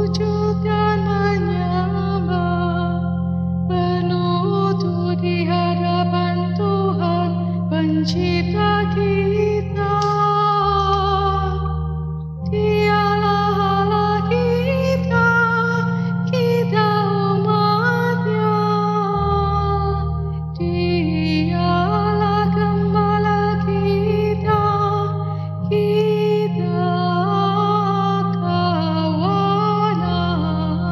sujud dan menyembah, berlutut di hadapan Tuhan Pencipta kita. Dialah Allah kita, kita umat-Nya. Dialah Gembala kita, kita kawan-Nya.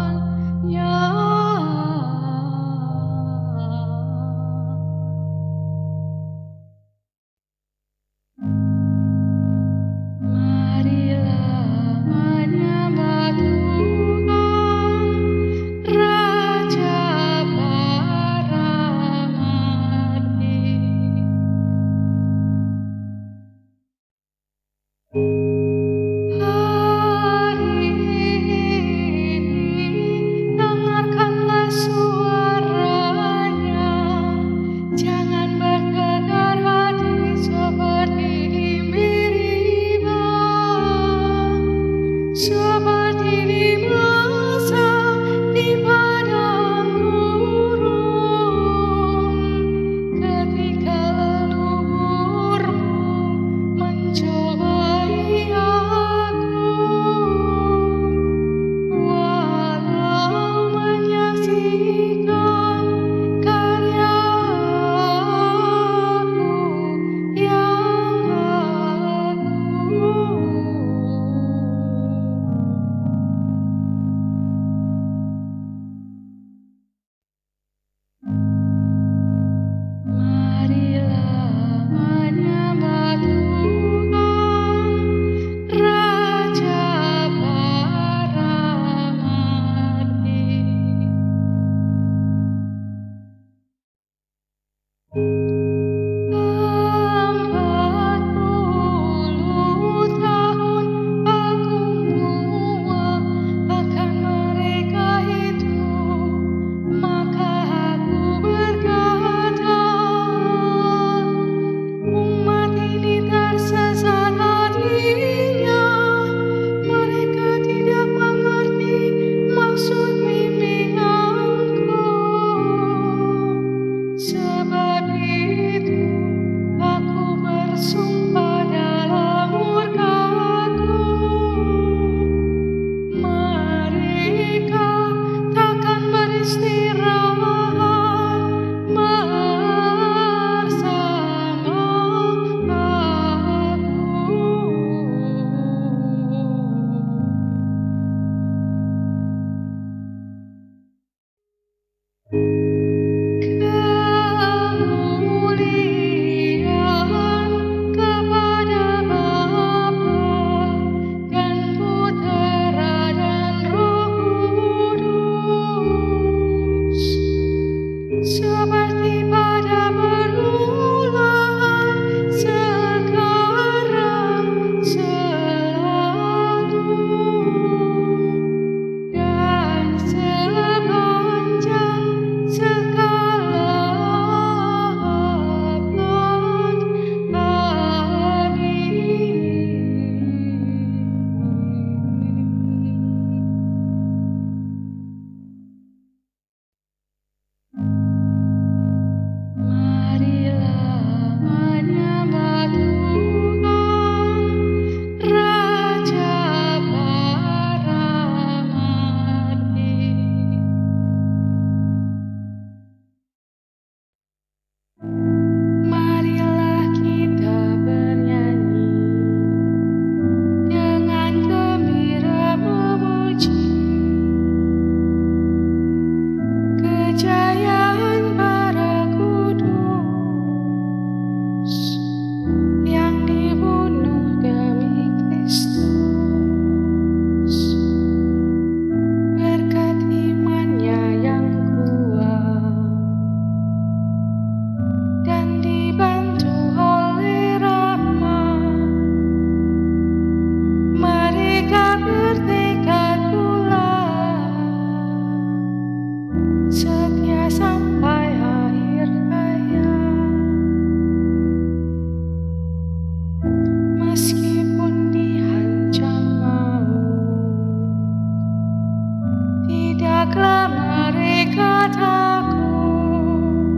hendaklah mereka takut,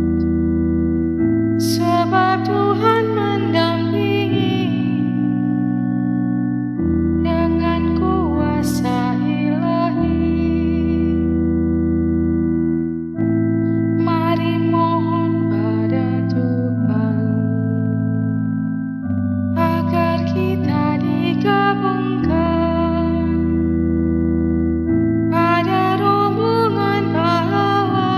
sebab Tuhan mendampingi dengan kuasa ilahi. Mari mohon pada Tuhan agar kita digabungkan pada rombongan pahlawan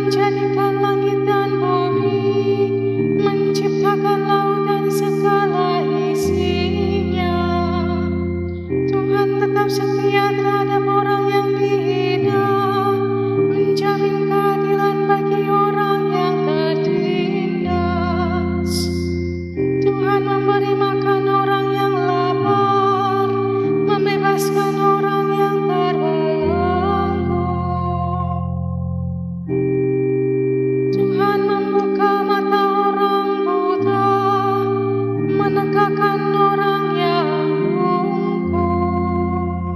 menjadikan langit dan bumi, menciptakan laut dan segala isinya. Tuhan tetap setia terhadap orang yang dihina, menjamin keadilan bagi orang yang tertindas. Tuhan memberi makan orang yang lapar, membebaskan orang yang terbelenggu. Tuhan membuka mata orang buta, menegakkan orang yang lumpuh.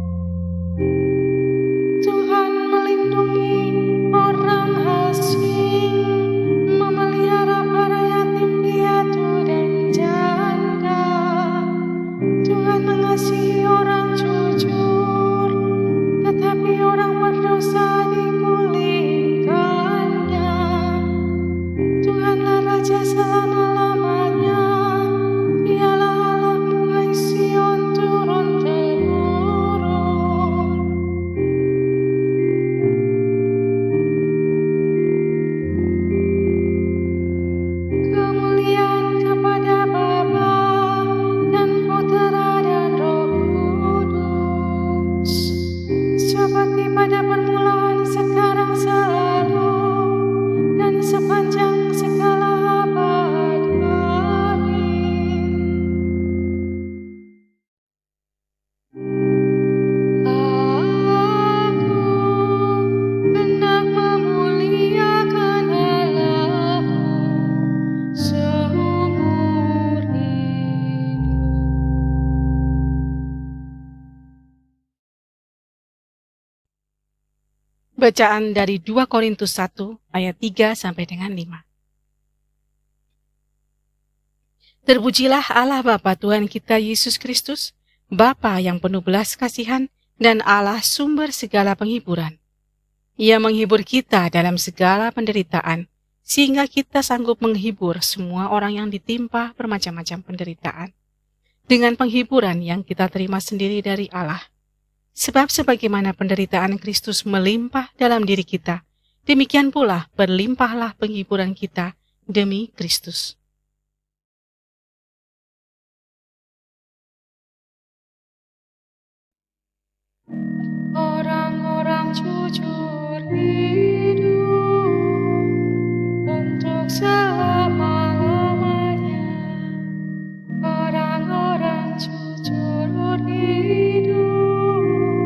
Tuhan melindungi orang asing, memelihara para yatim piatu dan janda. Tuhan mengasihi orang jujur, tetapi orang berdosa digulingkannya. Tuhanlah Raja selama-lamanya, Dialah Allahmu, hai Sion, turun-temurun. Kemuliaan kepada Bapa dan Putera dan Roh Kudus, seperti pada permulaan, sekarang, selalu, dan sepanjang segala abad. Amin. Aku hendak memuliakan Allahku seumur hidup. Bacaan dari 2 Korintus 1 ayat 3 sampai dengan 5. Terpujilah Allah Bapa Tuhan kita Yesus Kristus, Bapa yang penuh belas kasihan dan Allah sumber segala penghiburan. Ia menghibur kita dalam segala penderitaan, sehingga kita sanggup menghibur semua orang yang ditimpa bermacam-macam penderitaan, dengan penghiburan yang kita terima sendiri dari Allah. Sebab sebagaimana penderitaan Kristus melimpah dalam diri kita, demikian pula berlimpahlah penghiburan kita demi Kristus. Orang-orang jujur hidup untuk selama-lamanya. Orang-orang jujur hidup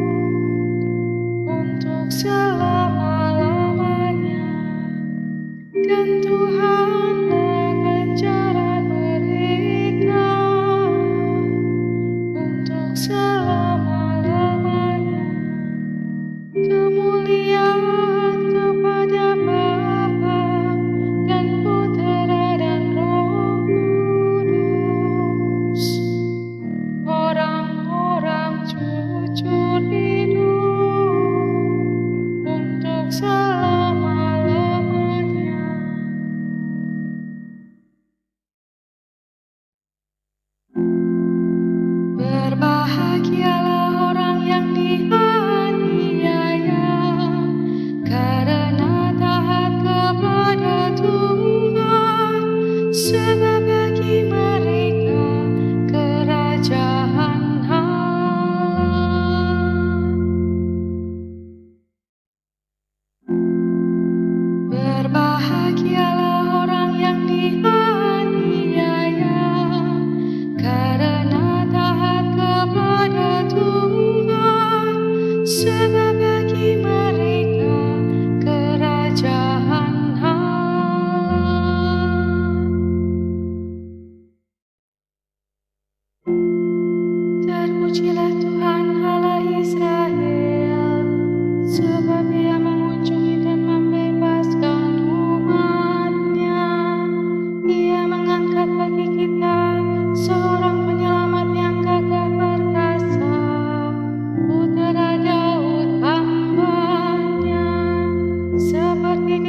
untuk selama-lamanya. Dan Tuhan akan jalan mereka untuk selama-lamanya. Kemuliaan kepada Bapa dan Putera dan Roh Kudus. Orang-orang jujur hidup untuk selama-lamanya. Berbahagialah orang yang dianiaya, karena taat kepada Tuhan, sebab bagi mereka kerajaan Allah. Berbahagialah orang yang dianiaya, karena taat kepada Tuhan, sebab bagi mereka kerajaan Allah. Terpujilah Tuhan Allah Israel, sebab Ia mengunjungi dan membebaskan umat-Nya. Ia mengangkat bagi kita seorang penyelamat yang gagah perkasa, Putera Daud hamba-Nya. Seperti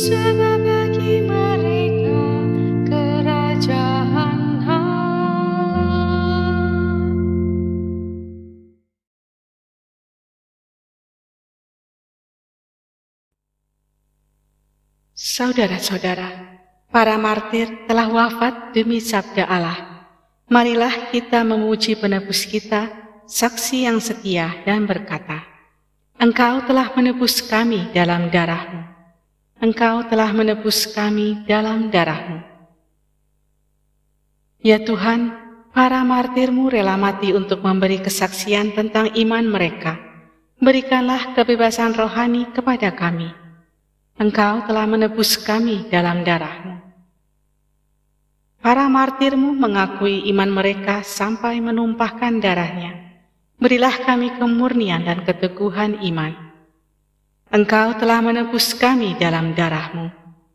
sebab bagi mereka kerajaan Allah. Saudara-saudara, para martir telah wafat demi sabda Allah. Marilah kita memuji penebus kita, saksi yang setia dan berkata, Engkau telah menebus kami dalam darah-Mu. Engkau telah menebus kami dalam darah-Mu. Ya Tuhan, para martir-Mu rela mati untuk memberi kesaksian tentang iman mereka. Berikanlah kebebasan rohani kepada kami. Engkau telah menebus kami dalam darah-Mu. Para martir-Mu mengakui iman mereka sampai menumpahkan darahnya. Berilah kami kemurnian dan keteguhan iman. Engkau telah menebus kami dalam darah-Mu.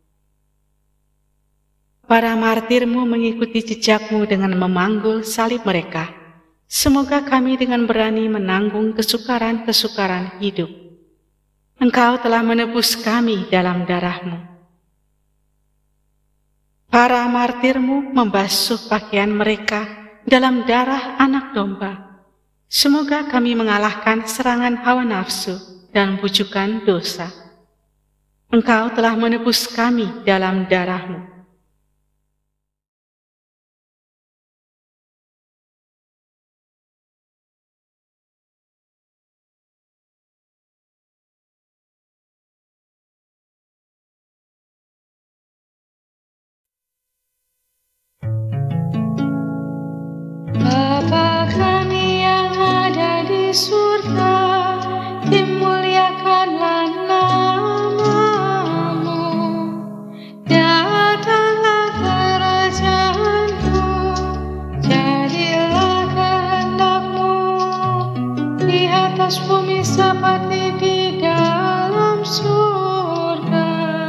Para martir-Mu mengikuti jejak-Mu dengan memanggul salib mereka. Semoga kami dengan berani menanggung kesukaran-kesukaran hidup. Engkau telah menebus kami dalam darah-Mu. Para martir-Mu membasuh pakaian mereka dalam darah anak domba. Semoga kami mengalahkan serangan hawa nafsu dan bujukan dosa. Engkau telah menebus kami dalam darah-Mu. Bapa kami yang ada di surga, dimuliakanlah nama-Mu. Datanglah kerajaan-Mu, jadilah kehendak-Mu di atas bumi seperti di dalam surga.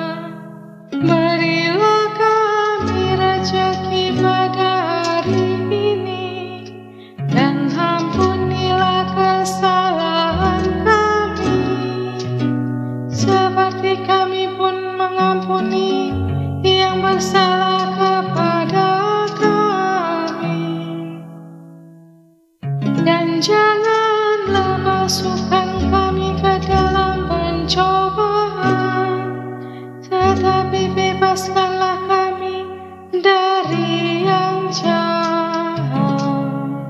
Berilah kami rezeki pada hari ini, dan ampunilah kesalahan kami, seperti kami pun mengampuni yang bersalah kepada kami. Dan janganlah masukkan kami ke dalam pencobaan, tetapi bebaskanlah kami dari yang jahat.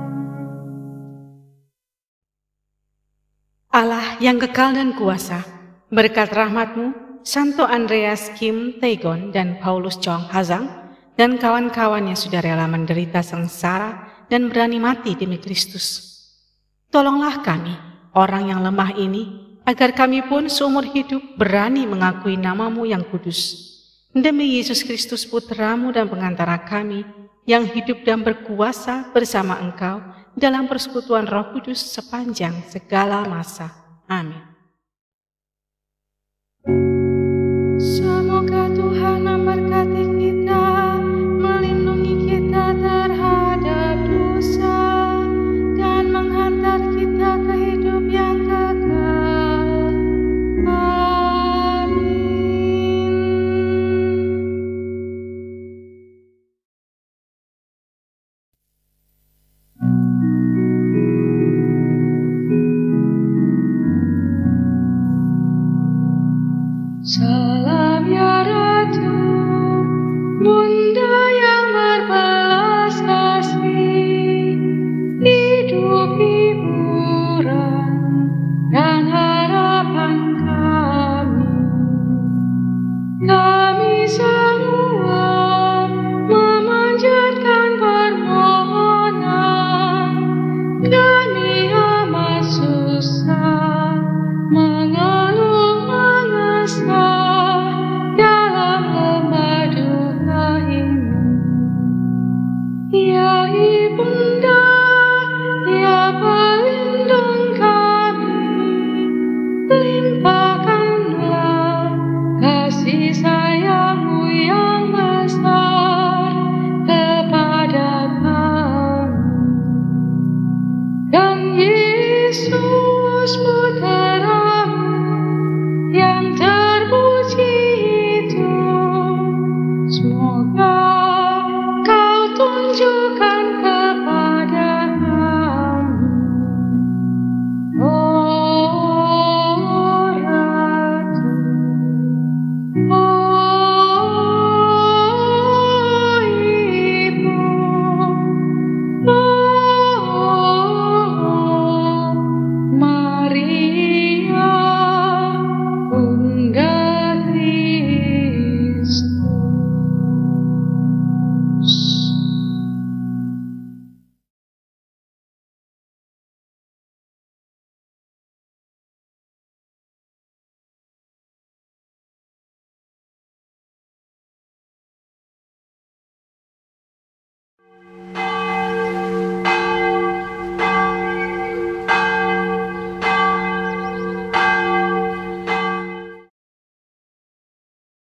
Allah yang kekal dan kuasa, berkat rahmat-Mu, Santo Andreas Kim Taegon dan Paulus Chong Hazang dan kawan-kawan yang sudah rela menderita sengsara dan berani mati demi Kristus. Tolonglah kami, orang yang lemah ini, agar kami pun seumur hidup berani mengakui nama-Mu yang kudus. Demi Yesus Kristus Putra-Mu dan pengantara kami, yang hidup dan berkuasa bersama Engkau dalam persekutuan Roh Kudus sepanjang segala masa. Amin. Semoga Tuhan memberkati kita, melindungi kita terhadap dosa, dan menghantar kita ke hidup yang kekal. Amin. Salam ya Ratu, Bunda yang berbelas kasih, hidup hiburan dan harapan kami. Kami